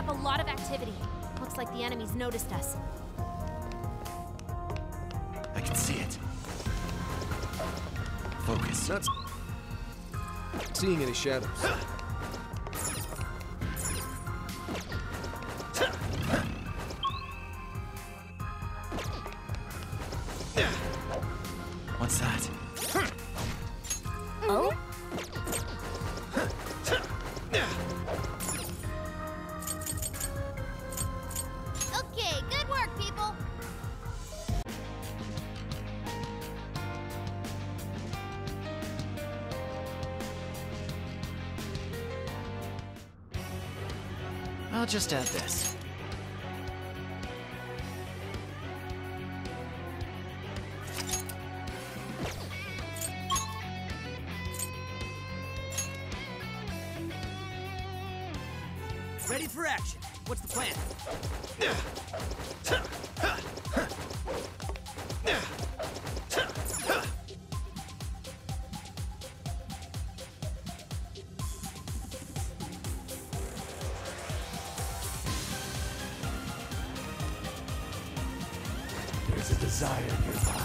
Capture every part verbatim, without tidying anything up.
up a lot of activity. Looks like the enemy's noticed us. I can see it. Focus. Not seeing any shadows. What's that? Oh? Okay, good work, people. I'll just add this. Ready for action. What's the plan? There's a desire nearby.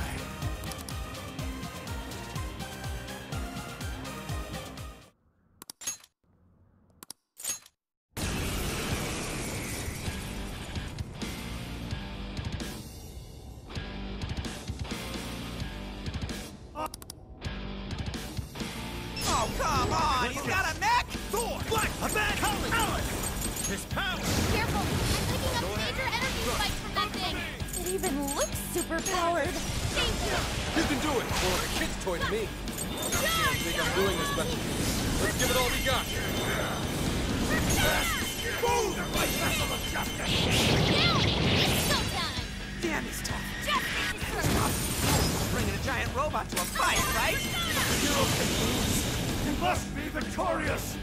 Oh, come on! You got a mech? Thor! Black! A bad Colin! Alice! His power! Careful! I'm picking up major energy spikes from that thing. It even looks super powered. Thank you. You can do it! Well, a kid's toy to me. I think I'm doing this, but let's give it all we got. Move! My vessel of justice! Now it's showtime. Damn, he's tough. Justice is served. Bringing a giant robot to a fight, right? You can lose! You must be victorious!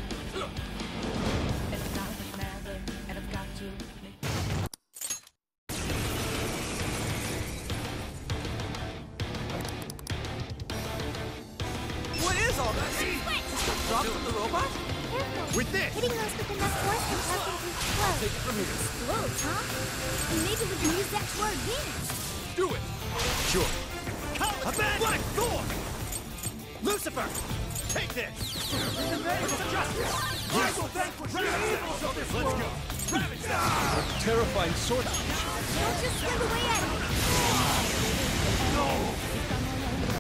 What is all this? Drop from the robot? Careful. With this! Hitting those with enough force can cause them to explode. Take it from here. Explode, huh? And maybe we can use that to our advantage. Do it! Sure. A bad Black Thor! Lucifer! Take this! In the name of justice! I will vanquish the evils of this world! A terrifying sword. Don't just swim away at it. No!